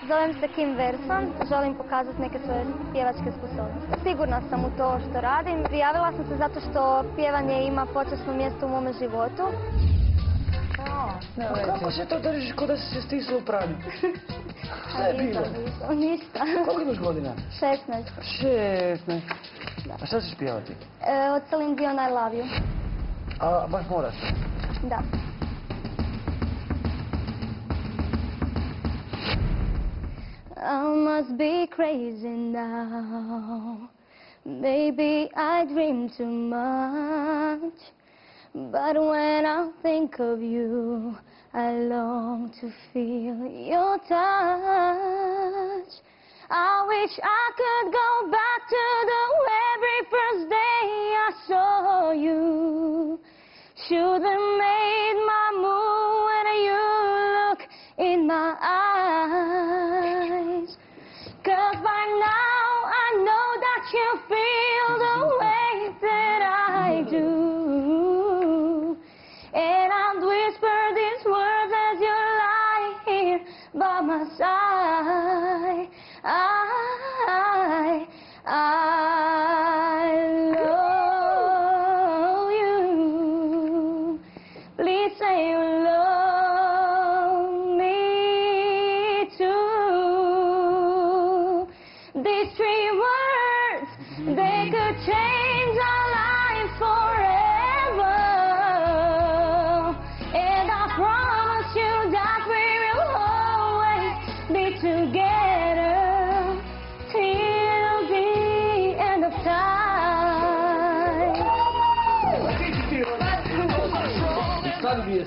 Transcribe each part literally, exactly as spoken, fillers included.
Zovem se Kim Verson, želim pokazati neke svoje pjevačke sposobnosti. Sigurna sam u to što radim. Prijavila sam se zato što pjevanje ima počasno mjesto u mome životu. A kako se to držiš ko da si se stisla u pranju? Šta je bilo? Ništa. Koliko imaš godina? šesnaest. šesnaest. A šta ćeš pjevati? E, od Celine Dion I Love You. A baš moraš? Da. I must be crazy now. Maybe I dream too much. But when I think of you, I long to feel your touch. I wish I could go back to the very first day I saw you. Should have made my move when you look in my eyes. 'Cause by now I know that you feel the way that I do. And I'll whisper these words as you lie here by my side. I, I love you. Please say you love me too. These three words, they could change our lives forever. And I promise you that we will always be together till the end of time. Sad biješ.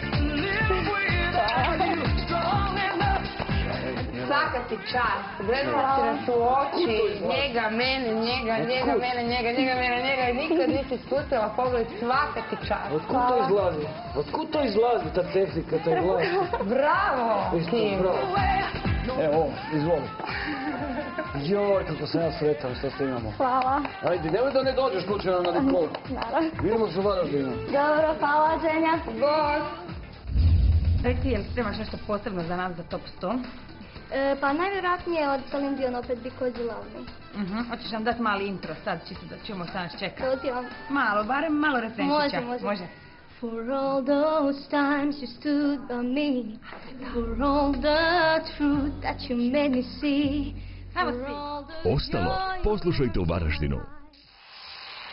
Svaka ti čast. Gledala si nas u oči, njega, mene, njega, njega, mene, njega, njega, mene, njega i nikad nisi spustila pogled. Svaka ti čast. Otkud to izlazi? Otkud to izlazi, ta tehnika, taj glas? Bravo, Kim. Evo, ovo, izvoli. Joj, kako sam ja sretan što se imamo. Hvala. Ajde, nemoj da ne dođeš slučajno na Nikolu. Naravno. Vidimo se u Varaždinu. Dobro, hvala ženja. Bog. Reci, jel spremaš nešto posebno za nas za top sto? E, pa najvjerojatnije od Celine Dion opet Because You Love Me. Mhm, hoćeš nam dati mali intro sad, čisto da čujemo šta nas čeka. Pozivam. Malo, barem malo refrenčića. Može, može. Može. For all those times you stood by me, for all the truth that you made me see, Samo for svi. all the Ostalo joy poslušajte u Varaždinu.